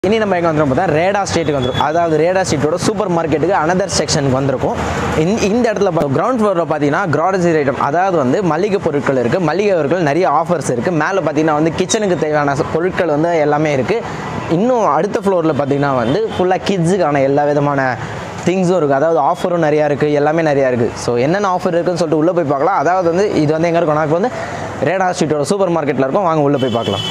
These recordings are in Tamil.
இனி நம்ம எங்கே வந்துடும் பார்த்தா ரேடா ஸ்ட்ரீட்டுக்கு வந்துடும். அதாவது ரேடா ஸ்ட்ரீட்டோட சூப்பர் மார்க்கெட்டுக்கு அனதர் செக்ஷனுக்கு வந்திருக்கும். இந்த இடத்துல கிரவுண்ட் ஃப்ளோரில் பார்த்தீங்கன்னா கிராசரி ஐட்டம், அதாவது வந்து மளிகை பொருட்கள் இருக்குது. மளிகை பொருட்கள் நிறைய ஆஃபர்ஸ் இருக்குது. மேலே பார்த்தீங்கன்னா வந்து கிச்சனுக்கு தேவையான பொருட்கள் வந்து எல்லாமே இருக்குது. இன்னும் அடுத்த ஃப்ளோரில் பார்த்தீங்கன்னா வந்து ஃபுல்லாக கிட்ஸுக்கான எல்லா விதமான திங்ஸும் இருக்குது. அதாவது ஆஃபரும் நிறையா இருக்குது, எல்லாமே நிறையா இருக்குது. ஸோ என்னென்ன ஆஃபர் இருக்குதுன்னு சொல்லிட்டு உள்ளே போய் பார்க்கலாம். அதாவது வந்து இது வந்து எங்கே இருக்கும்னா இப்போ வந்து ரேடா ஸ்ட்ரீட்டோட சூப்பர் மார்க்கெட்டில் இருக்கும். வாங்க உள்ளே போய் பார்க்கலாம்.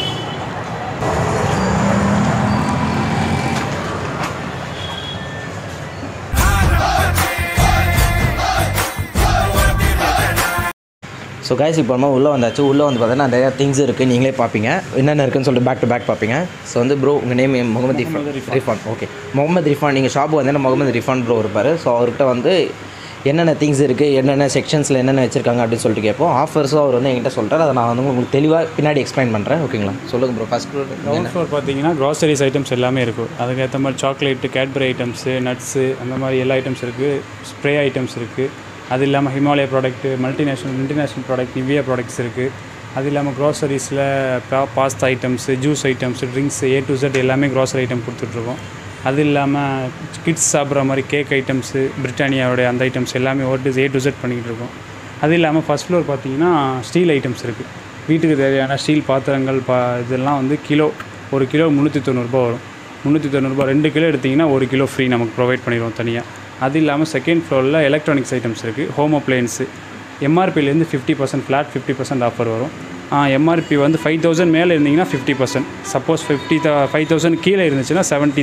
ஸோ கைஸ் இப்போ நம்ம உள்ளே வந்தாச்சு. உள்ளே வந்து பார்த்தீங்கன்னா நிறையா திங்ஸ் இருக்குது, நீங்களே பார்ப்பீங்க என்னென்ன இருக்குன்னு சொல்லிட்டு பேக் டு பேக் பார்ப்பீங்க. ஸோ வந்து ப்ரோ உங்கள் நேம் முகமது ரிஃபான். ஓகே, முகமது ரிஃபான். நீங்கள் ஷாப்பு வந்து முகமது ரிஃபான் ப்ரோ இருப்பார். ஸோ அவர்கிட்ட வந்து என்னென்ன திங்ஸ் இருக்குது, என்னென்ன செக்ஷன்ஸில் என்னென்ன வச்சுருக்காங்க அப்படின்னு சொல்லிட்டு கேட்போம். ஆஃபர்ஸும் அவர் வந்து என்கிட்ட சொல்கிறார். அதை நான் வந்து உங்களுக்கு தெளிவாக பின்னாடி எக்ஸ்பிளைன் பண்ணுறேன். ஓகேங்களா, சொல்லுங்கள் ப்ரோ. ஃபஸ்ட் கிரவுண்ட் ஃப்ளோர் பார்த்தீங்கன்னா க்ராசரிஸ் ஐட்டம்ஸ் எல்லாமே இருக்கும். அதுக்கேற்ற மாதிரி சாக்லேட்டு, கேட்பரி ஐட்டம்ஸு, நட்ஸு, அந்த மாதிரி எல்லா ஐட்டம்ஸ் இருக்குது. ஸ்ப்ரே ஐட்டம்ஸ் இருக்குது. அது இல்லாமல் Himalaya product, international product, Nivea products இருக்குது. அது இல்லாமல் க்ராசரிஸில் pasta items, juice items, drinks A to Z எல்லாமே க்ராசரி ஐட்டம் கொடுத்துட்ருக்கோம். அது இல்லாமல் கிட்ஸ் சாப்பிட்ற மாதிரி கேக் ஐட்டம்ஸு, பிரிட்டானியாவோடைய அந்த ஐட்டம்ஸ் எல்லாமே A to Z பண்ணிக்கிட்டு இருக்கோம். அது இல்லாமல் ஃபஸ்ட் ஃப்ளோர் பார்த்தீங்கன்னா ஸ்டீல் ஐட்டம்ஸ் இருக்குது. வீட்டுக்கு தேவையான ஸ்டீல் பாத்திரங்கள் இதெல்லாம் வந்து ஒரு கிலோ 390 வரும். 390 2 கிலோ எடுத்திங்கன்னா 1 கிலோ ஃப்ரீ நமக்கு ப்ரொவைட் பண்ணிடுவோம் தனியாக. அது இல்லாமல் செகண்ட் ஃப்ளோரில் எலக்ட்ரானிக்ஸ் ஐட்டம்ஸ் இருக்குது. ஹோம் அப்ளையன்ஸு MRPலேருந்து 50% ஃப்ளாட் 50% ஆஃபர் வரும். MRP வந்து 5000 மேலே இருந்தீங்கன்னா 50%, சப்போஸ் 5000 கீழே இருந்துச்சுன்னா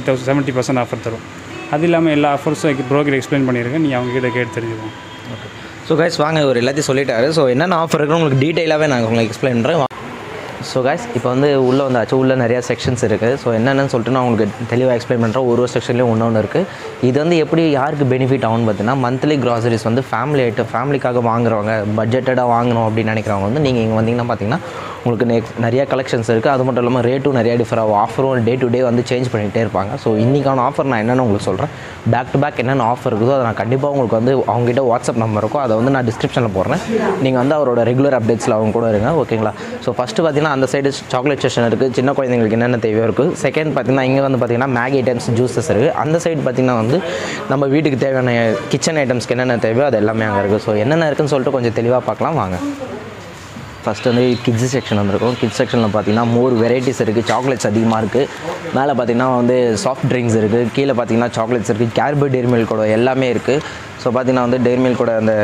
70% ஆஃபர் தரும். அது இல்லாமல் எல்லா ஆஃபர்ஸும் ப்ரோக்கர் எக்ஸ்பிளைன் பண்ணியிருக்கேன், நீங்கள் அவங்ககிட்ட கேட்டு தெரிஞ்சுக்கோங்க. ஓகே, ஸோ கைஸ் வாங்க, ஒரு எல்லாத்தையும் சொல்லிட்டாரு. ஸோ என்னென்ன ஆஃபர் இருக்குன்னு உங்களுக்கு டீட்டெயிலாகவே நான் உங்களுக்கு எக்ஸ்பிளைன் பண்ணுறேன். ஸோ கைஸ் இப்போ வந்து உள்ளே வந்தாச்சு. உள்ளே நிறையா செக்ஷன்ஸ் இருக்குது. ஸோ என்னென்னு சொல்லிட்டு நான் உங்களுக்கு தெளிவாக எக்ஸ்பிளைன் பண்ணுறேன். ஒரு செக்ஷன்லேயும் ஒன்று இருக்குது. இது வந்து எப்படி யாருக்கு பெனிஃபிட் ஆகும்னு பார்த்தீங்கன்னா, மந்த்லி க்ராசரிஸ் வந்து ஃபேமிலிக்காக வாங்குறவங்க, பட்ஜெட்டடாக வாங்கணும் அப்படின்னு நினைக்கிறவங்க வந்து நீங்கள் இங்கே வந்தீங்கன்னா பார்த்தீங்கன்னா உங்களுக்கு நிறையா கலெக்ஷன்ஸ் இருக்குது. அது மட்டும் இல்லாமல் ரேட்டும் நிறையா டிஃபர் ஆகும். ஆஃபரும் டே டு டே வந்து சேஞ்ச் பண்ணிகிட்டே இருப்பாங்க. ஸோ இன்றைக்கான ஆஃபர் நான் என்னென்னு உங்களுக்கு சொல்கிறேன். பேக் டு பேக் என்னென்ன ஆஃபர் இருக்குதோ அதை நான் கண்டிப்பாக உங்களுக்கு வந்து அவங்ககிட்ட வாட்ஸ்அப் நம்பர் இருக்கும், அதை வந்து நான் டிஸ்கிரிப்ஷனில் போடுறேன். நீங்கள் வந்து அவரோட ரெகுலர் அப்டேட்ஸில் அவங்க கூட இருங்க. ஓகேங்களா. ஸோ ஃபஸ்ட்டு பார்த்தீங்கன்னா அந்த சைடு சாக்லேட் செக்ஷன் இருக்குது. சின்ன குழந்தைங்களுக்கு என்னென்ன தேவையோ இருக்குது. செகண்ட் பார்த்தீங்கன்னா இங்கே வந்து பார்த்தீங்கன்னா மேகி ஐட்டம்ஸ், ஜூஸஸ் இருக்குது. அந்த சைடு பார்த்தீங்கன்னா வந்து நம்ம வீட்டுக்கு தேவையான கிச்சன் ஐட்டம்ஸ்க்கு என்னென்ன தேவையோ அது எல்லாமே அங்கே இருக்குது. ஸோ என்னென்ன இருக்குதுன்னு சொல்லிட்டு கொஞ்சம் தெளிவாக பார்க்கலாம் வாங்க. ஃபஸ்ட்டு வந்து கிட்ஸ் செக்ஷன் வந்துருக்கும். கிட்ஸ் செக்ஷனில் பார்த்தீங்கன்னா மோர் வெரைட்டிஸ் இருக்குது. சாக்லேட்ஸ் அதிகமாக இருக்குது. மேலே பார்த்தீங்கன்னா வந்து சாஃப்ட் ட்ரிங்க்ஸ் இருக்குது. கீழே பார்த்தீங்கன்னா சாக்லேட்ஸ் இருக்குது. கேட்பரி டெய்ரி மில்கோட எல்லாமே இருக்குது. ஸோ பார்த்தீங்கன்னா வந்து டெய்ரி மில்கோட அந்த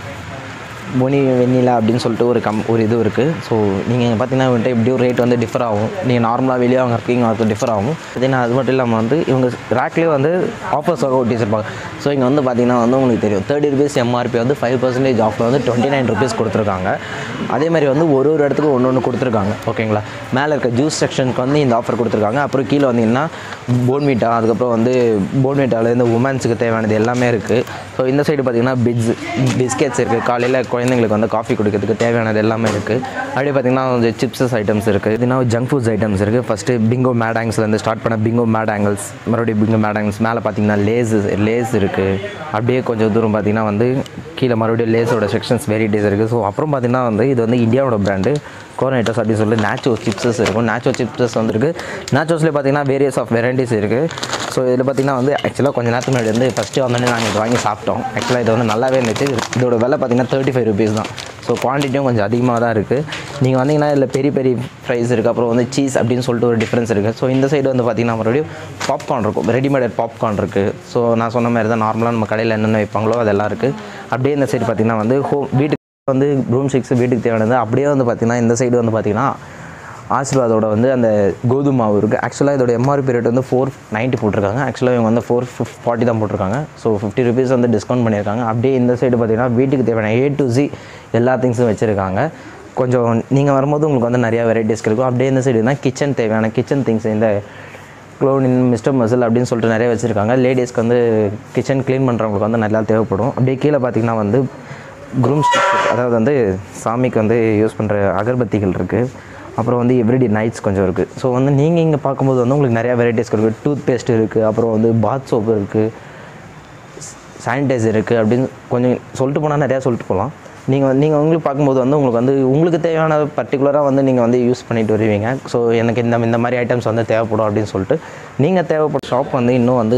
பொனி வெண்ணிலா அப்படின்னு சொல்லிட்டு ஒரு இது இருக்குது. ஸோ நீங்கள் பார்த்தீங்கன்னா வந்துட்டு எப்படியும் ரேட் வந்து டிஃபர் ஆகும். நீங்கள் நார்மலாக வெளியே அவங்க இருக்கீங்க, அதுக்கு டிஃபர் ஆகும். பார்த்தீங்கன்னா அது மட்டும் இல்லாமல் வந்து இவங்க ரேக்லேயே வந்து ஆஃபர்ஸ் ஒட்டி வச்சுருப்பாங்க. ஸோ இங்கே வந்து பார்த்தீங்கன்னா வந்து உங்களுக்கு தெரியும் 30 rupees MRP வந்து 5% ஆஃபில் வந்து 29 rupees கொடுத்துருக்காங்க. அதே மாதிரி வந்து ஒரு இடத்துக்கு ஒன்று கொடுத்துருக்காங்க. ஓகேங்களா. மேலே இருக்க ஜூஸ் செக்ஷனுக்கு வந்து இந்த ஆஃபர் கொடுத்துருக்காங்க. அப்புறம் கீழே வந்தீங்கன்னா போன்விட்டா, அதுக்கப்புறம் வந்து போன்விட்டாவில் இந்த உமன்ஸுக்கு தேவையானது எல்லாமே இருக்குது. ஸோ இந்த சைடு பார்த்தீங்கன்னா பிஸ்கெட்ஸ் இருக்குது. காலையில் குழந்தைங்களுக்கு வந்து காஃபி குடிக்கிறதுக்கு தேவையானது எல்லாமே இருக்குது. அப்படியே பார்த்தீங்கன்னா கொஞ்சம் சிப்ஸஸ் ஐட்டம்ஸ் இருக்குது. இதுனா ஜங்க் ஃபுட்ஸ் ஐட்டம்ஸ் இருக்குது. ஃபஸ்ட்டு பிங்கோ மேடாங்ஸ்லேருந்து ஸ்டார்ட் பண்ண பிங்கோ மேடாங்கிள்ஸ், மறுபடியும் பிங்கோ மேடாங்கிள்ஸ். மேலே பார்த்தீங்கன்னா லேஸ் இருக்குது. அப்படியே கொஞ்சம் தூரம் பார்த்தீங்கன்னா வந்து கீழே மறுபடியும் லேஸோட செக்ஷன்ஸ் வெரைட்டிஸ் இருக்குது. ஸோ அப்புறம் பார்த்தீங்கன்னா வந்து இது வந்து இந்தியாவோட பிராண்டு கோர்னேட்டர்ஸ் அப்படின்னு சொல்லி நேச்சோ சிப்ஸஸ் இருக்கும். நேச்சோ சிப்ஸஸ் வந்துருக்கு. நேச்சோஸ்லேயே பார்த்தீங்கன்னா வேரியஸ் ஆஃப் வெரைட்டிஸ் இருக்குது. ஸோ இதில் பார்த்தீங்கன்னா வந்து ஆக்சுவலாக கொஞ்சம் நேரத்துக்கு முன்னாடி வந்து ஃபஸ்ட்டு வந்தோடனே நாங்கள் இது வாங்கி சாப்பிட்டோம். ஆக்சுவலாக இது வந்து நல்லாவே இருந்துச்சு. இதோட விலை பார்த்தீங்கன்னா 35 rupees தான். ஸோ குவான்டிட்டியும் கொஞ்சம் அதிகமாக தான் இருக்குது. நீங்கள் வந்தீங்கன்னா இதில் பெரிய ஃப்ரைஸ் இருக்குது. அப்புறம் வந்து சீஸ் அப்படின்னு சொல்லிட்டு ஒரு டிஃப்ரென்ஸ் இருக்குது. ஸோ இந்த சைடு வந்து பார்த்தீங்கன்னா மறுபடியும் பாப்கார்ன் இருக்கும். ரெடிமேட் பாப்கார்ன் இருக்குது. ஸோ நான் சொன்ன மாதிரி தான் நார்மலாக நம்ம கடையில் என்னென்ன வைப்பாங்களோ அதெல்லாம் இருக்குது. அப்படியே இந்த சைடு பார்த்தீங்கன்னா வந்து வீட்டுக்கு வந்து ரூம் 6 வீட்டுக்கு தேவையானது. அப்படியே வந்து பார்த்திங்கன்னா இந்த சைடு வந்து பார்த்திங்கன்னா ஆசீர்வாதோட வந்து அந்த கோதுமை மாவு இருக்குது. ஆக்சுவலாக இதோட MRP ரேட் வந்து 490 போட்டிருக்காங்க. ஆக்சுவலாக இவங்க வந்து 440 தான் போட்டிருக்காங்க. ஸோ 50 rupees வந்து டிஸ்கவுண்ட் பண்ணியிருக்காங்க. அப்படியே இந்த சைடு பார்த்திங்கன்னா வீட்டுக்கு தேவையான A to Z எல்லா திங்ஸும் வச்சுருக்காங்க. கொஞ்சம் நீங்கள் வரும்போது உங்களுக்கு வந்து நிறையா வெரைட்டிஸ் இருக்கும். அப்படியே இந்த சைடு தான் கிச்சன் தேவையான கிச்சன் திங்ஸ், இந்த க்ளோனின், மிஸ்டர் மசில் அப்படின்னு சொல்லிட்டு நிறைய வச்சுருக்காங்க. லேடிஸ்க்கு வந்து கிச்சன் க்ளீன் பண்ணுறவங்களுக்கு வந்து நல்லா தேவைப்படும். அப்படியே கீழே பார்த்திங்கன்னா வந்து க்ரூம் ஸ்டிக்ஸ், அதாவது வந்து சாமிக்கு வந்து யூஸ் பண்ணுற அகர்பத்திகள் இருக்குது. அப்புறம் வந்து எவ்ரிடே நைட்ஸ் கொஞ்சம் இருக்குது. ஸோ வந்து நீங்கள் இங்கே பார்க்கும்போது வந்து உங்களுக்கு நிறையா வெரைட்டிஸ் இருக்குது. டூத் பேஸ்ட் இருக்குது. அப்புறம் வந்து பாத் சோப்பு இருக்குது, சானிடைசர் இருக்குது. அப்படின்னு கொஞ்சம் சொல்லிட்டு போனால் நிறையா சொல்லிட்டு போகலாம். நீங்கள் உங்களுக்கு பார்க்கும்போது வந்து உங்களுக்கு தேவையான பர்டிகுலராக வந்து நீங்கள் வந்து யூஸ் பண்ணிட்டு வருவீங்க. ஸோ எனக்கு இந்த மாதிரி ஐட்டம்ஸ் வந்து தேவைப்படும் அப்படின்னு சொல்லிட்டு நீங்கள் தேவைப்பட்ட ஷாப் வந்து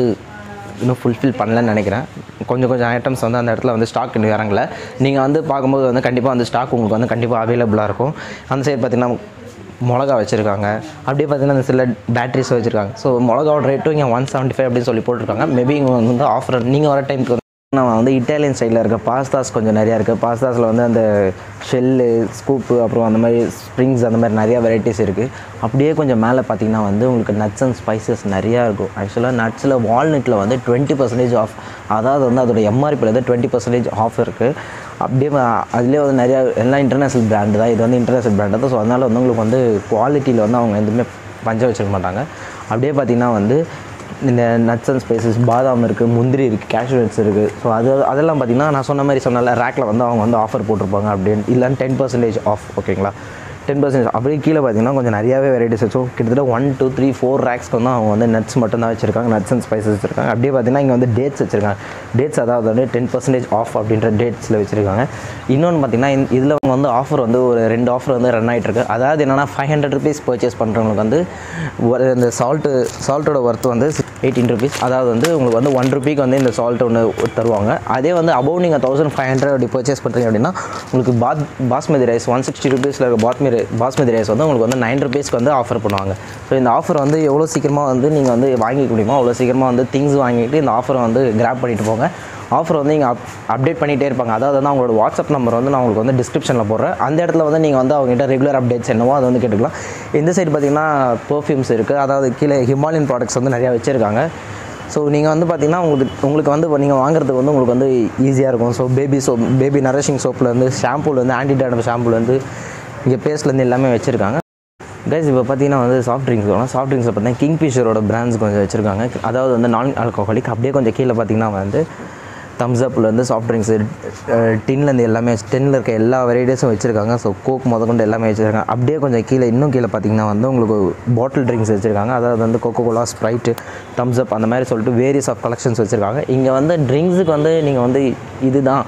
இன்னும் ஃபுல்ஃபில் பண்ணலன்னு நினைக்கிறேன். கொஞ்சம் ஐட்டம்ஸ் வந்து அந்த இடத்துல வந்து ஸ்டாக் இன்னும் இறங்கல. நீங்கள் வந்து பார்க்கும்போது வந்து கண்டிப்பாக வந்து ஸ்டாக் உங்களுக்கு வந்து கண்டிப்பாக அவைலபிளாக இருக்கும். அந்த சைடு பார்த்திங்கன்னா மிளகா வச்சுருக்காங்க. அப்படியே பார்த்திங்கன்னா அந்த சில பேட்டரிஸ் வச்சுருக்காங்க. ஸோ மிளகாவோட ரேட்டும் இங்கே 175 அப்படின்னு சொல்லி போட்டிருக்காங்க. மேபி இங்கே வந்து ஆஃபர் நீங்கள் வர டைமுக்கு நான் வந்து இட்டாலியன் ஸ்டைலில் இருக்க பாஸ்தாஸ் கொஞ்சம் நிறையா இருக்குது. பாஸ்தாஸில் வந்து அந்த ஷெல்லு, ஸ்கூப்பு, அப்புறம் அந்த மாதிரி ஸ்ப்ரிங்ஸ், அந்த மாதிரி நிறையா வெரைட்டிஸ் இருக்குது. அப்படியே கொஞ்சம் மேலே பார்த்திங்கன்னா வந்து உங்களுக்கு நட்ஸ் அண்ட் ஸ்பைசஸ் நிறையா இருக்கும். ஆக்சுவலாக நட்ஸில் வால்நட்டில் வந்து 20% ஆஃப், அதாவது வந்து அதோட எம்ஆர்பியில் வந்து 20% ஆஃப் இருக்குது. அப்படியே அதுலேயே வந்து நிறையா எல்லாம் இன்டர்நேஷ்னல் பிராண்டு தான். இது வந்து இன்டர்நேஷ்னல் பிராண்டு தான். ஸோ அதனால் வந்து உங்களுக்கு வந்து குவாலிட்டியில் வந்து அவங்க எதுவுமே பஞ்சம் வச்சுக்க மாட்டாங்க. அப்படியே பார்த்திங்கன்னா வந்து இந்த நட்ஸ் அண்ட் ஸ்பைசஸ், பாதாம் இருக்குது, முந்திரி இருக்குது, கேஷ்யூ நட்ஸ் இருக்குது. ஸோ அதெல்லாம் பார்த்திங்கன்னா நான் சொன்ன ரேக்கில் வந்து அவங்க வந்து ஆஃபர் போட்டிருப்பாங்க. அப்படின்னு இல்லைன்னு 10% ஆஃப், ஓகேங்களா. 10% அப்படியே கீழே பார்த்திங்கன்னா கொஞ்சம் நிறையாவே வெரைட்டிஸ் வச்சோம். கிட்டத்தட்ட 1 2 3 4 ரேக்ஸ்க்கு வந்து அவங்க வந்து நட்ஸ் மட்டும்தான் வச்சுருக்காங்க. நட்ஸ் அண்ட் ஸ்பைசஸ் வச்சுருக்காங்க. அப்படியே பார்த்திங்கன்னா இங்கே வந்து டேட்ஸ் வச்சுருக்காங்க. டேட்ஸ் அதாவது வந்து 10% ஆஃப் அப்படின்ற டேட்ஸில் வச்சுருக்காங்க. இன்னொன்று பார்த்திங்கன்னா இதில் அவங்க வந்து ஆஃபர் வந்து ஒரு 2 ஆஃபர் வந்து ரன் ஆகிட்டுருக்கு. அதாவது என்னென்னா 500 rupees பர்ச்சேஸ் பண்ணுறவங்களுக்கு வந்து இந்த சால்ட்டோட ஒர்த் வந்து 18 rupees. அதாவது வந்து உங்களுக்கு வந்து 1 rupeeக்கு வந்து இந்த சால்ட் ஒன்று தருவாங்க. அதே வந்து அபவ் நீங்கள் 1500 அப்படி பர்ச்சேஸ் பண்ணுறீங்க அப்படின்னா உங்களுக்கு பாஸ்மதி ரைஸ் 160 rupeesல இருக்க பாஸ்மதி ரைஸ் வந்து உங்களுக்கு வந்து 9 rupeesக்கு வந்து ஆஃபர் பண்ணுவாங்க. ஸோ இந்த ஆஃபர் வந்து எவ்வளோ சீக்கிரமாக வந்து நீங்கள் வந்து வாங்கிக்க முடியுமோ அவ்வளோ சீக்கிரமாக வந்து திங்ஸ் வாங்கிட்டு இந்த ஆஃபரை வந்து கிராப் பண்ணிட்டு போங்க. ஆஃபர் வந்து நீங்கள் அப்டேட் பண்ணிகிட்டே இருப்பாங்க. அதாவது வந்து அவங்களோட வாட்ஸ்அப் நம்பர் வந்து நான் உங்களுக்கு வந்து டிஸ்கிரிப்ஷனில் போடுறேன். அந்த இடத்துல வந்து நீங்கள் வந்து அவங்ககிட்ட ரெகுலர் அப்டேட்ஸ் என்னவோ அதை வந்து கேட்டுக்கலாம். இந்த சைடு பார்த்திங்கன்னா பெர்ஃப்யூம்ஸ் இருக்குது. அதாவது கீழே ஹிமாலயன் ப்ராடக்ட்ஸ் வந்து நிறையா வச்சுருக்காங்க. ஸோ நீங்கள் வந்து பார்த்திங்கன்னா உங்களுக்கு வந்து நீங்கள் வாங்குறதுக்கு வந்து உங்களுக்கு வந்து ஈஸியாக இருக்கும். ஸோ பேபி நரிஷிங் சோப்லேருந்து ஷாம்பூலேருந்து ஆன்டி ஷாம்பூலேருந்து இங்கே பேஸ்ட்லேருந்து எல்லாமே வச்சுருக்காங்க. கைஸ் இப்போ பார்த்தீங்கன்னா வந்து சாஃப்ட் ட்ரிங்க்ஸ் பார்த்தீங்கன்னா கிங்ஃபிஷரோட பிராண்ட்ஸ் கொஞ்சம் வச்சுருக்காங்க. அதாவது வந்து நான் ஆல்கஹாலிக். அப்படியே கொஞ்சம் கீழே பார்த்திங்கன்னா வந்து தம்ஸ் அப்லேருந்து சாஃப்ட் ட்ரிங்க்ஸு, டின்லேருந்து எல்லாமே டின்னில் இருக்க எல்லா வெரைட்டிஸும் வச்சுருக்காங்க. ஸோ கோக் முதற்கொண்டு எல்லாமே வச்சுருக்காங்க. அப்படியே கொஞ்சம் இன்னும் கீழே பார்த்திங்கன்னா வந்து உங்களுக்கு பாட்டில் ட்ரிங்க்ஸ் வச்சுருக்காங்க. அதாவது வந்து கோகோகோலா, ஸ்ப்ரைட்டு, தம்ஸ் அப் அந்த மாதிரி சொல்லிட்டு வேரியஸ் ஆஃப் கலெக்ஷன்ஸ் வச்சுருக்காங்க. இங்கே வந்து ட்ரிங்க்ஸுக்கு வந்து நீங்கள் வந்து இதுதான்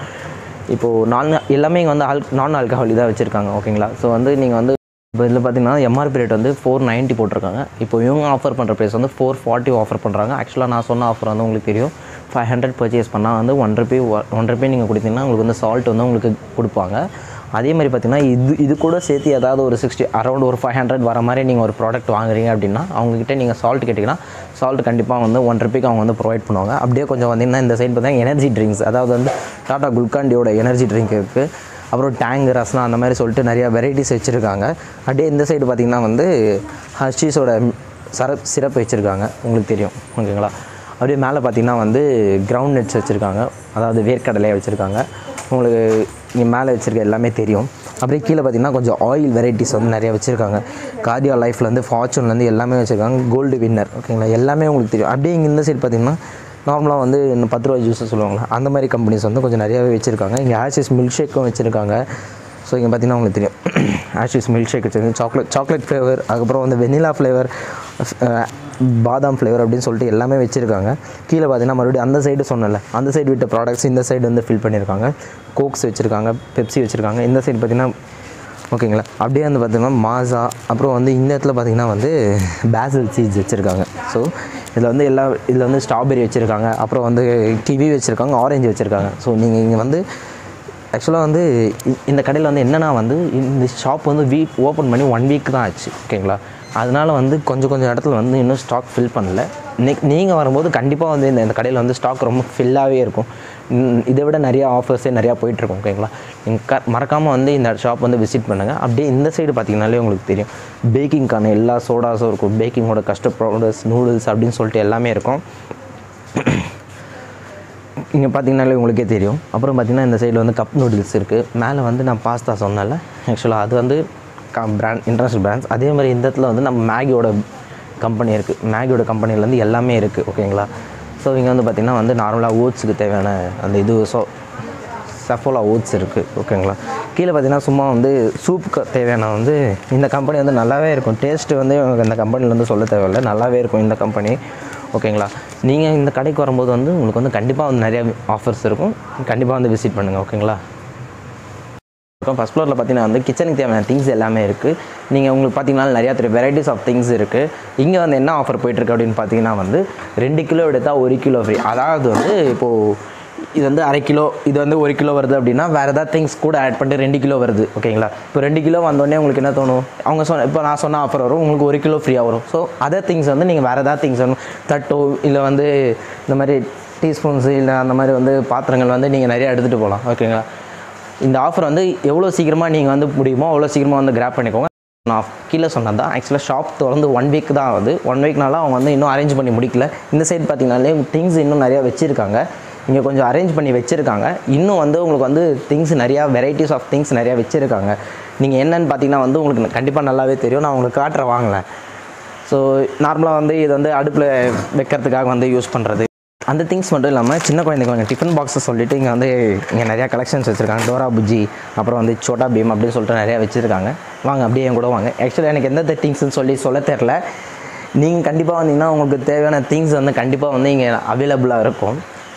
இப்போது எல்லாமே இங்கே வந்து நான் ஆல்கஹாலிக் தான் வச்சுருக்காங்க, ஓகேங்களா. ஸோ வந்து நீங்கள் வந்து இப்போ இதில் பார்த்தீங்கன்னா எம்ஆர்பி ரேட் வந்து 490 போட்டிருக்காங்க. இப்போ இவங்க ஆஃபர் பண்ணுற ப்ரைஸ் வந்து 440 ஆஃபர் பண்ணுறாங்க. ஆக்சுவலாக நான் சொன்ன ஆஃபர் வந்து உங்களுக்கு தெரியும். 500 பர்ச்சேஸ் பண்ணால் வந்து 1 ரூபி நீங்கள் கொடுத்தீங்கன்னா உங்களுக்கு வந்து சால்ட் வந்து உங்களுக்கு கொடுப்பாங்க. அதே மாதிரி பார்த்திங்கன்னா இது கூட சேர்த்து ஏதாவது ஒரு 60 அரௌண்ட் ஒரு 500 வர மாதிரி நீங்கள் ஒரு ப்ராடக்ட் வாங்குறீங்க அப்படின்னா அவங்ககிட்ட நீங்கள் சால்ட் கேட்டிங்கன்னா சால்ட் கண்டிப்பாக வந்து 1 ரூபிக்கு அவங்க வந்து ப்ரொவைட் பண்ணுவாங்க. அப்படியே கொஞ்சம் வந்தீங்கன்னா இந்த சைடு பார்த்தீங்கன்னா எனர்ஜி ட்ரிங்க்ஸ், அதாவது வந்து டாடா குல்காண்டியோட எனர்ஜி ட்ரிங்க் இருக்குது. அப்புறம் டேங், ரஸ்னா அந்த மாதிரி சொல்லிட்டு நிறையா வெரைட்டிஸ் வச்சுருக்காங்க. அப்படியே இந்த சைடு பார்த்திங்கன்னா வந்து ஹர்ஷீஸோட சிரப் வச்சுருக்காங்க, உங்களுக்கு தெரியும், ஓகேங்களா. அப்படியே மேலே பார்த்திங்கன்னா வந்து கிரவுண்ட் நட்ஸ் வச்சுருக்காங்க, அதாவது வேர்க்கடலையை வச்சுருக்காங்க. உங்களுக்கு இங்கே மேலே வச்சுருக்க எல்லாமே தெரியும். அப்படியே கீழே பார்த்திங்கன்னா கொஞ்சம் ஆயில் வெரைட்டிஸ் வந்து நிறையா வச்சுருக்காங்க. கார்டியா லைஃப்லேருந்து ஃபார்ச்சூன்லேருந்து எல்லாமே வச்சுருக்காங்க. கோல்டு வின்னர், ஓகேங்களா, எல்லாமே உங்களுக்கு தெரியும். அப்படியே இங்கே இந்த சைடு பார்த்திங்கன்னா நார்மலாக வந்து 10 ரூபா ஜூஸ் சொல்லுவாங்களா, அந்த மாதிரி கம்பெனிஸ் வந்து கொஞ்சம் நிறையாவே வச்சுருக்காங்க. இங்கே ஆஷிஸ் மில்க் ஷேக்கும் வச்சுருக்காங்க. ஸோ இங்கே பார்த்திங்கன்னா உங்களுக்கு தெரியும் ஆஷிஸ் மில்க் ஷேக் வச்சுருக்காங்க, சாக்லேட் ஃப்ளேவர், அதுக்கப்புறம் வந்து வெனிலா ஃப்ளேவர், பாதாம் ஃப்ளேவர் அப்படின்னு சொல்லிட்டு எல்லாமே வச்சுருக்காங்க. கீழே பார்த்திங்கன்னா மறுபடியும் அந்த சைடு சொன்னல, அந்த சைடு விட்ட ப்ராடக்ட்ஸ் இந்த சைடு வந்து ஃபில் பண்ணியிருக்காங்க. கோக்ஸ் வச்சுருக்காங்க, பெப்சி வச்சுருக்காங்க. இந்த சைடு பார்த்திங்கன்னா ஓகேங்களா. அப்படியே வந்து பார்த்திங்கன்னா மாசா, அப்புறம் வந்து இந்த இடத்துல பார்த்திங்கன்னா வந்து பேசில் சீட்ஸ் வச்சுருக்காங்க. ஸோ இதில் வந்து ஸ்ட்ராபெரி வச்சுருக்காங்க, அப்புறம் வந்து கிவி வச்சுருக்காங்க, ஆரஞ்சு வச்சுருக்காங்க. ஸோ நீங்கள் இங்கே வந்து ஆக்சுவலாக வந்து இந்த கடையில் வந்து என்னென்னா வந்து இந்த ஷாப் வந்து ஓப்பன் பண்ணி 1 வீக் தான் ஆச்சு, ஓகேங்களா. அதனால் வந்து கொஞ்சம் இடத்துல வந்து இன்னும் ஸ்டாக் ஃபில் பண்ணல. நீங்கள் வரும்போது கண்டிப்பாக வந்து இந்த கடையில் வந்து ஸ்டாக் ரொம்ப ஃபில்லாகவே இருக்கும். இதை விட நிறையா ஆஃபர்ஸே நிறையா போயிட்டுருக்கும், ஓகேங்களா. நீங்கள் மறக்காமல் வந்து இந்த ஷாப் வந்து விசிட் பண்ணுங்கள். அப்படியே இந்த சைடு பார்த்திங்கனாலே உங்களுக்கு தெரியும் பேக்கிங்க்கான எல்லா சோடாஸும் இருக்கும். பேக்கிங்கோட கஸ்டர்ட் பவுடர்ஸ், நூடுல்ஸ் அப்படின்னு சொல்லிட்டு எல்லாமே இருக்கும். இங்கே பார்த்திங்கனாலே உங்களுக்கே தெரியும். அப்புறம் பார்த்திங்கன்னா இந்த சைடில் வந்து கப் நூடுல்ஸ் இருக்குது. மேலே வந்து நான் பாஸ்தா சொன்னேன்ல, ஆக்சுவலாக அது வந்து பிராண்ட், இன்டர்நேஷ்னல் பிராண்ட்ஸ். அதே மாதிரி இந்த இடத்துல வந்து நம்ம மேகியோட கம்பெனி இருக்குது. மேகியோட கம்பெனிலேருந்து எல்லாமே இருக்குது, ஓகேங்களா. ஸோ இங்கே வந்து பார்த்திங்கன்னா வந்து நார்மலாக ஓட்ஸுக்கு தேவையான அந்த சஃபோலா ஓட்ஸ் இருக்குது, ஓகேங்களா. கீழே பார்த்திங்கன்னா சும்மா வந்து சூப்புக்கு தேவையான வந்து இந்த கம்பெனி வந்து நல்லாவே இருக்கும். டேஸ்ட்டு வந்து இந்த கம்பெனிலேருந்து சொல்ல தேவையில்லை, நல்லாவே இருக்கும் இந்த கம்பெனி, ஓகேங்களா. நீங்கள் இந்த கடைக்கு வரும்போது வந்து உங்களுக்கு வந்து கண்டிப்பாக வந்து நிறையா ஆஃபர்ஸ் இருக்கும். கண்டிப்பாக வந்து விசிட் பண்ணுங்கள், ஓகேங்களா. ஃபர்ஸ்ட் ஃப்ளோரில் பார்த்தீங்கன்னா வந்து கிச்சனுக்கு தேவையான திங்ஸ் எல்லாமே இருக்குது. நீங்கள் உங்களுக்கு பார்த்தீங்கன்னா நிறையா வெரைட்டிஸ் ஆஃப் திங்ஸ் இருக்குது. இங்கே வந்து என்ன ஆஃபர் போயிட்டுருக்கு அப்படின்னு பார்த்தீங்கன்னா வந்து 2 கிலோ எடுத்தால் 1 கிலோ ஃப்ரீ. அதாவது வந்து இப்போது இது வந்து அரை கிலோ, இது வந்து 1 கிலோ வருது அப்படின்னா வேறு ஏதாவது திங்ஸ் கூட ஆட் பண்ணிட்டு 2 கிலோ வருது. ஓகேங்களா? இப்போ 2 கிலோ வந்தோடனே உங்களுக்கு என்ன தோணும், அவங்க இப்போ நான் சொன்ன ஆஃபர் வரும், உங்களுக்கு 1 கிலோ ஃப்ரீயாக வரும். ஸோ அதர் திங்ஸ் வந்து நீங்கள் வேறு ஏதாவது திங்ஸ் வேணும், தட்டோ இல்லை வந்து இந்த மாதிரி டீஸ்பூன்ஸு இல்லை அந்த மாதிரி வந்து பாத்திரங்கள் வந்து நீங்கள் நிறையா எடுத்துகிட்டு போகலாம். ஓகேங்களா? இந்த ஆஃபர் வந்து எவ்வளோ சீக்கிரமாக நீங்கள் வந்து முடியுமோ அவ்வளோ சீக்கிரமாக வந்து கிராப் பண்ணிக்கோங்க. நான் கீழே சொன்னது தான். ஆக்சுவலாக ஷாப் திறந்து 1 வீக் தான் ஆகுது. 1 வீக்னால அவங்க வந்து இன்னும் அரேஞ்ச் பண்ணி முடிக்கல. இந்த சைடு பார்த்தீங்கன்னாலே திங்ஸ் இன்னும் நிறையா வச்சுருக்காங்க. இங்கே கொஞ்சம் அரேஞ்ச் பண்ணி வச்சுருக்காங்க. இன்னும் வந்து உங்களுக்கு வந்து திங்ஸ் நிறையா வெரைட்டிஸ் ஆஃப் திங்ஸ் நிறையா வச்சுருக்காங்க. நீங்கள் என்னென்னு பார்த்தீங்கன்னா வந்து உங்களுக்கு கண்டிப்பாக நல்லாவே தெரியும். நான் உங்களுக்கு காட்டுறேன் வாங்கலை. ஸோ நார்மலாக வந்து இது வந்து அடுப்பில் வைக்கிறதுக்காக வந்து யூஸ் பண்ணுறது அந்த திங்ஸ் மட்டும் இல்லாமல் சின்ன குழந்தைங்க கொஞ்சம் டிஃபன் பாக்ஸை சொல்லிவிட்டு இங்கே நிறையா கலெக்ஷன்ஸ் வச்சுருக்காங்க. டோரா புஜ்ஜி, அப்புறம் வந்து சோட்டா பீம் அப்படின்னு சொல்லிட்டு நிறையா வச்சுருக்காங்க. வாங்க அப்படியே என் கூட வாங்க. ஆக்சுவலாக எனக்கு எந்த திங்ஸ்ன்னு சொல்ல தெரில. நீங்கள் கண்டிப்பாக வந்தீங்கன்னா உங்களுக்கு தேவையான திங்ஸ் வந்து கண்டிப்பாக வந்து இங்கே அவைலபிளாக இருக்கும்.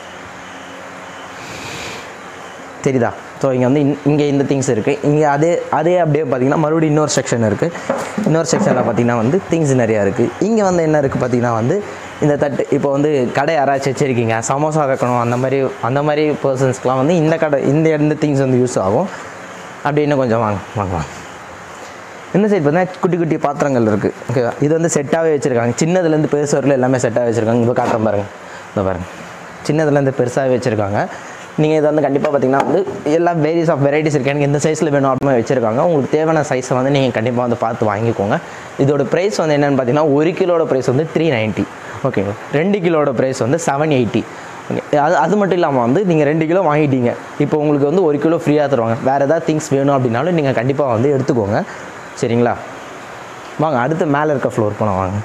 தெரியுதா? ஸோ இங்கே வந்து இங்கே இந்த திங்ஸ் இருக்குது. இங்கே அதே அப்படியே பார்த்திங்கன்னா மறுபடியும் இன்னொரு செக்ஷன் இருக்குது. இன்னொரு செக்ஷனில் பார்த்திங்கன்னா வந்து திங்ஸ் நிறையா இருக்குது. இங்கே வந்து என்ன இருக்குது பார்த்திங்கன்னா வந்து இந்த தட்டு, இப்போ வந்து கடை யாராச்சும் வச்சுருக்கீங்க, சமோசா வைக்கணும், அந்த மாதிரி பர்சன்ஸ்க்கெலாம் வந்து இந்த திங்ஸ் வந்து யூஸ் ஆகும். அப்படி இன்னும் கொஞ்சம் வாங்க. இந்த சைடு பார்த்தீங்கன்னா குட்டி குட்டி பாத்திரங்கள் இருக்குது. ஓகேவா? இது வந்து செட்டாகவே வச்சுருக்காங்க. சின்னதுலேருந்து பெருசு வரல எல்லாமே செட்டாக வச்சுருக்காங்க. இப்போ காட்டுறேன் பாருங்கள். இந்த பாருங்கள், சின்னதுலேருந்து பெருசாகவே வச்சுருக்காங்க. நீங்கள் இதை வந்து கண்டிப்பாக பார்த்தீங்கன்னா வந்து எல்லாம் வெரைட்டிஸ் இருக்குது. எனக்கு எந்த சைஸில் வேணும் அப்படின்னு வச்சுருக்காங்க. உங்களுக்கு தேவையான சைஸை வந்து நீங்கள் கண்டிப்பாக வந்து பார்த்து வாங்கிக்கோங்க. இதோட ப்ரைஸ் வந்து என்னென்னு பார்த்தீங்கன்னா 1 கிலோட ப்ரைஸ் வந்து 390. ஓகேங்களா? 2 கிலோட ப்ரைஸ் வந்து 780. ஓகே, அது மட்டும் இல்லாமல் வந்து நீங்கள் 2 கிலோ வாங்கிட்டீங்க, இப்போ உங்களுக்கு வந்து 1 கிலோ ஃப்ரீயாக தருவாங்க. வேறு ஏதாவது திங்ஸ் வேணும் அப்படின்னாலும் நீங்கள் கண்டிப்பாக வந்து எடுத்துக்கோங்க. சரிங்களா? வாங்க அடுத்து மேலே இருக்க ஃப்ளோர் போனால் வாங்க.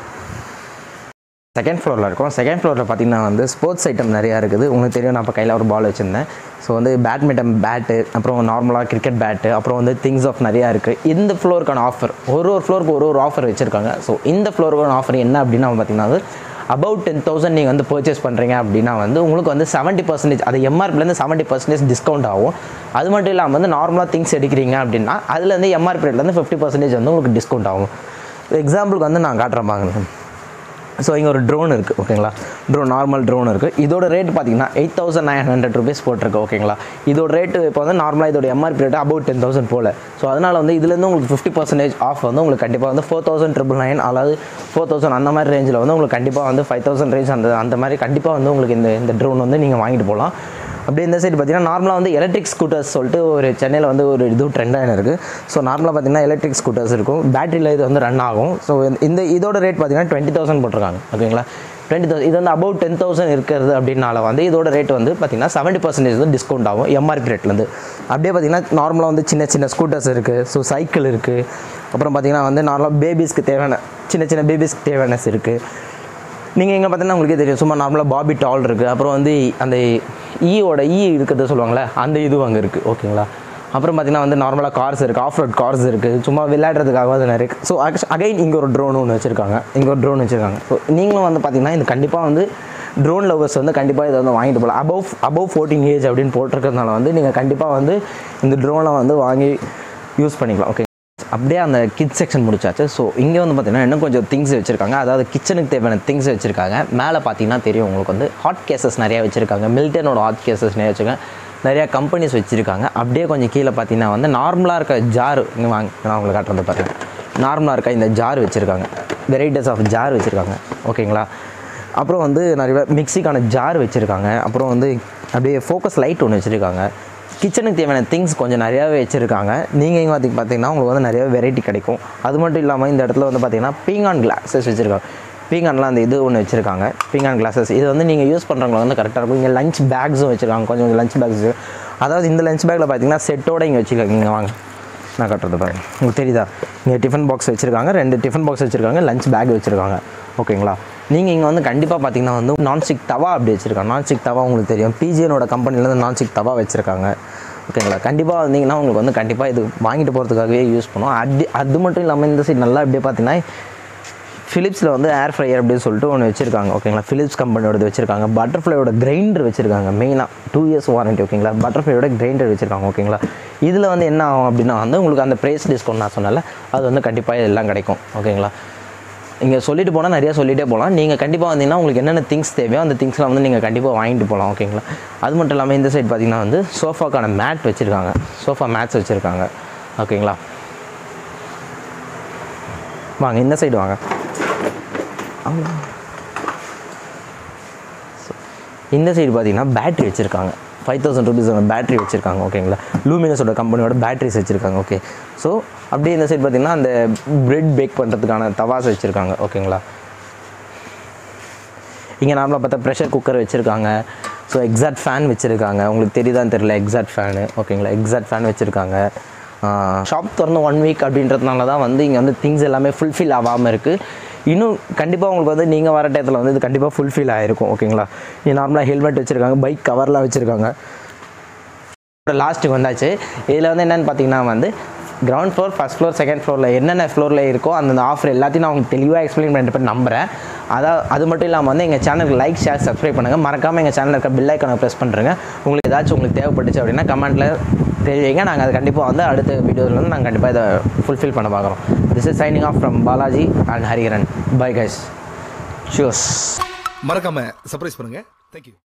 செகண்ட் ஃப்ளோரில் இருக்கும். செகண்ட் ஃப்ளோரில் பார்த்திங்கன்னா வந்து ஸ்போர்ட்ஸ் ஐட்டம் நிறையா இருக்குது. உங்களுக்கு தெரியும், நான் இப்போ கையில் ஒரு பால் வச்சுருந்தேன். ஸோ வந்து பேட்மிண்டன் பேட்டு, அப்புறம் நார்மலாக கிரிக்கெட் பேட்டு, அப்புறம் வந்து திங்ஸ் ஆஃப் நிறையா இருக்குது. இந்த ஃப்ளோருக்கான ஆஃபர் ஒரு ஃப்ளோருக்கு ஒரு ஆஃபர் வச்சுருக்காங்க. ஸோ இந்த ஃப்ளோருக்கான ஆஃபர் என்ன அப்படின்னா பார்த்திங்கன்னா வந்து அபவுட் 10,000 நீங்கள் வந்து பர்ச்சேஸ் பண்ணுறீங்க அப்படின்னா வந்து உங்களுக்கு வந்து 70%, அது எம்ஆர்பிலேருந்து 70% டிஸ்கவுண்ட் ஆகும். அது மட்டும் இல்லாமல் வந்து நார்மலாக திங்ஸ் எடுக்கிறீங்க அப்படின்னா அதுலேருந்து எம்ஆர்பி ரேட்லேருந்து 50% வந்து உங்களுக்கு டிஸ்கவுண்ட் ஆகும். எக்ஸாம்பிளுக்கு வந்து நான் காட்டுறேன் பாருங்க. ஸோ இங்கே ஒரு ட்ரோன் இருக்குது. ஓகேங்களா? நார்மல் ட்ரோன் இருக்குது. இதோட ரேட் பார்த்தீங்கன்னா 8,900 rupees போட்டிருக்கு. ஓகேங்களா? இதோட ரேட்டு இப்போ வந்து நார்மலாக இதோட எம்ஆர்பி ரேட்டு அபவுட் 10,000 போல். ஸோ அதனால் வந்து இதுலேருந்து உங்களுக்கு 50% ஆஃப் வந்து உங்களுக்கு கண்டிப்பாக வந்து 4,999, அதாவது 4,000 அந்த மாதிரி ரேஞ்சில் வந்து உங்களுக்கு கண்டிப்பாக வந்து 5,000 ரேஞ்ச் அந்த மாதிரி கண்டிப்பாக வந்து உங்களுக்கு இந்த ட்ரோன் வந்து நீங்கள் வாங்கிட்டு போகலாம். அப்படியே இந்த சைடு பார்த்தீங்கன்னா நார்மலாக வந்து எலக்ட்ரிக் ஸ்கூட்டர்ஸ் சொல்லிட்டு ஒரு சென்னையில் வந்து ஒரு ட்ரெண்டாக இருக்குது. ஸோ நார்மலாக பார்த்தீங்கன்னா எலக்ட்ரிக் ஸ்கூட்டர்ஸ் இருக்கும். பேட்டரியில் இது வந்து ரன் ஆகும். ஸோ இதோட ரேட் பார்த்தீங்கன்னா 20,000 போட்டிருக்காங்க. ஓகேங்களா? 20,000 இது வந்து அபவுட் 10,000 இருக்கிறது அப்படின்னால வந்து இதோட ரேட் வந்து பார்த்திங்கன்னா 70% வந்து டிஸ்கவுண்ட் ஆகும் எம்ஆர்பி ரேட்லேருந்து. அப்படியே பார்த்திங்கன்னா நார்மலாக வந்து சின்ன ஸ்கூட்டர்ஸ் இருக்குது. ஸோ சைக்கிள் இருக்குது. அப்புறம் பார்த்திங்கன்னா வந்து நார்மலாக பேபிஸ்க்கு தேவையான சின்ன பேபிஸ்க்கு தேவையானஸ் இருக்குது. நீங்கள் எங்கே பார்த்தீங்கன்னா உங்களுக்கே தெரியும், சும்மா நார்மலாக பாபி டால் இருக்குது. அப்புறம் வந்து அந்த இருக்கிறத சொல்லுவாங்களே அந்த இதுவும் அங்கே இருக்குது. ஓகேங்களா? அப்புறம் பார்த்திங்கன்னா வந்து நார்மலாக கார்ஸ் இருக்குது, ஆஃப் ரோட் கார்ஸ் இருக்குது. சும்மா விளையாடுறதுக்காக அது நிறைய இருக்குது. ஸோ அகைன் இங்கே ஒரு ட்ரோன் ஒன்று வச்சுருக்காங்க. ஸோ நீங்களும் வந்து பார்த்திங்கன்னா இது கண்டிப்பாக வந்து ட்ரோன் லவர்ஸ் வந்து கண்டிப்பாக இதை வந்து வாங்கிட்டு போகலாம். அபவ் 14 ஏஜ் அப்படின்னு போட்டிருக்கிறதுனால வந்து நீங்கள் கண்டிப்பாக வந்து இந்த ட்ரோனை வந்து வாங்கி யூஸ் பண்ணிக்கலாம். ஓகே, அப்படியே அந்த கிட்ஸ் செக்ஷன் முடிச்சாச்சு. ஸோ இங்கே வந்து பார்த்திங்கன்னா இன்னும் கொஞ்சம் திங்ஸ் வச்சுருக்காங்க. அதாவது கிச்சனுக்கு தேவையான திங்ஸ் வச்சுருக்காங்க. மேலே பார்த்தீங்கன்னா தெரியும் உங்களுக்கு வந்து ஹாட் கேசஸ் நிறையா வச்சுருக்காங்க. மில்டனோட ஹாட் கேசஸ் நிறையா வச்சுருக்காங்க. நிறையா கம்பெனிஸ் வச்சுருக்காங்க. அப்படியே கொஞ்சம் கீழே பார்த்தீங்கன்னா வந்து நார்மலாக இருக்க ஜார் இங்கே வாங்க, நான் உங்களுக்கு காட்டுறது பாருங்கள். நார்மலாக இருக்க இந்த ஜார் வச்சுருக்காங்க. வெரைட்டிஸ் ஆஃப் ஜார் வச்சுருக்காங்க. ஓகேங்களா? அப்புறம் வந்து நிறைய மிக்சிக்கான ஜார் வச்சுருக்காங்க. அப்புறம் வந்து அப்படியே ஃபோக்கஸ் லைட் ஒன்று வச்சுருக்காங்க. கிச்சனுக்கு தேவையான திங்ஸ் கொஞ்சம் நிறையாவே வச்சுருக்காங்க. நீங்கள் இங்கே பார்த்தீங்கன்னா உங்களுக்கு வந்து நிறைய வெரைட்டி கிடைக்கும். அது மட்டும் இல்லாமல் இந்த இடத்துல வந்து பார்த்திங்கன்னா பீங்கான் கிளாஸஸ் வச்சுருக்காங்க. பீங்கான்லாம் அந்த இது ஒன்று வச்சுருக்காங்க. பீங்கான் கிளாஸஸ் இது வந்து நீங்கள் யூஸ் பண்ணுறவங்க வந்து கரெக்டாக இருக்கும். இங்கே லஞ்ச் பேக்ஸும் வச்சுருக்காங்க. கொஞ்சம் லஞ்ச் பேக்ஸ், அதாவது இந்த லஞ்ச் பேக்கில் பார்த்தீங்கன்னா செட்டோடு இங்கே வச்சுருக்காங்க. இங்கே வாங்க, நான் கட்டுறது பாருங்கள், உங்களுக்கு தெரியுதா? இங்கே டிஃபன் பாக்ஸ் வச்சுருக்காங்க. 2 டிஃபன் பாக்ஸ் வச்சுருக்காங்க. லஞ்ச் பேக் வச்சுருக்காங்க. ஓகேங்களா? நீங்கள் இங்கே வந்து கண்டிப்பாக பார்த்தீங்கன்னா வந்து நான்ஸ்டிக் தவா அப்படி வச்சுருக்காங்க. நான்ஸ்டிக் தவா உங்களுக்கு தெரியும், பிஜிஎனோட கம்பெனிலேருந்து நான்ஸ்டிக் தவா வச்சுருக்காங்க. ஓகேங்களா? கண்டிப்பாக வந்தீங்கன்னா உங்களுக்கு வந்து கண்டிப்பாக இது வாங்கிட்டு போகிறதுக்காகவே யூஸ் பண்ணுவோம். அது மட்டும் இல்லாமல் இந்த சைடு நல்லா அப்படியே பார்த்தீங்கன்னா ஃபிலிப்ஸில் வந்து ஏர் ஃப்ரையர் அப்படின்னு சொல்லிட்டு ஒன்று வச்சுருக்காங்க ஓகேங்களா. ஃபிலிப்ஸ் கம்பெனியோட வச்சுருக்காங்க. பட்டர்ஃப்ளையோட கிரைண்டர் வச்சுருக்காங்க மெயினாக 2 இயர்ஸ் வாரண்ட்டி ஓகேங்களா. பட்டர்ஃப்ளையோட கிரைண்டர் வச்சுருக்காங்க ஓகேங்களா. இதில் வந்து என்ன ஆகும் அப்படின்னா வந்து உங்களுக்கு அந்த ப்ரைஸ் டிஸ்கவுண்ட் நான் சொன்னால அது வந்து கண்டிப்பாக எல்லாம் கிடைக்கும் ஓகேங்களா. இங்கே சொல்லிட்டு போனால் நிறையா சொல்லிகிட்டே போகலாம். நீங்கள் கண்டிப்பாக வந்தீங்கன்னா உங்களுக்கு என்னென்ன திங்ஸ் தேவையோ அந்த திங்ஸ்லாம் வந்து நீங்கள் கண்டிப்பாக வாங்கிட்டு போகலாம் ஓகேங்களா. அது மட்டும் இல்லாமல் இந்த சைடு பார்த்திங்கன்னா வந்து சோஃபாக்கான மேட் வச்சுருக்காங்க. சோஃபா மேட்ஸ் வச்சுருக்காங்க ஓகேங்களா. வாங்க இந்த சைடு வாங்க. இந்த சைடு பார்த்தீங்கன்னா பேட்ரி வச்சுருக்காங்க. 5000 ரூபீஸோட பேட்ரி வச்சுருக்காங்க ஓகேங்களா. லூமினஸோட கம்பெனியோட பேட்ரிஸ் வச்சுருக்காங்க ஓகே. ஸோ அப்படியே இந்த சைடு பார்த்திங்கன்னா அந்த பிரெட் பேக் பண்ணுறதுக்கான தவாஸ் வச்சுருக்காங்க ஓகேங்களா. இங்கே நார்மலாக பார்த்தா ப்ரெஷர் குக்கர் வச்சுருக்காங்க. ஸோ எக்ஸாக்ட் ஃபேன் வச்சுருக்காங்க. உங்களுக்கு தெரியுதான்னு தெரியல, எக்ஸாக்ட் ஃபேனு ஓகேங்களா. எக்ஸாக்ட் ஃபேன் வச்சுருக்காங்க. ஷாப் திறந்து 1 வீக் அப்படின்றதுனால தான் வந்து இங்கே வந்து திங்ஸ் எல்லாமே ஃபுல்ஃபில் ஆகாமல் இருக்குது. இன்னும் கண்டிப்பாக உங்களுக்கு வந்து நீங்கள் வர டயத்தில் வந்து இது கண்டிப்பாக ஃபுல்ஃபில் ஆகிருக்கும் ஓகேங்களா. இங்கே நார்மலாக ஹெல்மெட் வச்சுருக்காங்க. பைக் கவர்லாம் வச்சுருக்காங்க. லாஸ்ட்டுக்கு வந்தாச்சு. இதில் வந்து என்னென்னு பார்த்தீங்கன்னா வந்து ground floor, first floor, second ஃப்ளோரில் என்னென்ன ஃப்ளோரில் இருக்கோ அந்த ஆஃபர் எல்லாத்தையும் நான் உங்களுக்கு தெளிவாக எக்ஸ்பிளைன் பண்ணிட்டு நம்புகிறேன். அது மட்டும் இல்லாமல் வந்து எங்கள் சேனலுக்கு லைக், ஷேர், சப்ஸ்கிரைப் பண்ணுங்கள். மறக்காமல் எங்கள் சேனலில் இருக்க பெல் ஐக்கானை ப்ரெஸ் பண்ணுறேங்க. உங்களுக்கு ஏதாச்சும் உங்களுக்கு தேவைப்பட்டுச்சு அப்படின்னா கமெண்ட்டில் தெரிவிங்க. நாங்கள் அது கண்டிப்பாக வந்து அடுத்த வீடியோவில் வந்து நாங்கள் கண்டிப்பாக இதை ஃபுல்ஃபில் பண்ண பார்க்குறோம். This is signing off from Balaji and Hariharan. Bye guys. Cheers. மறக்காமல் சர்ப்ரைஸ் பண்ணுங்கள். தேங்க்யூ.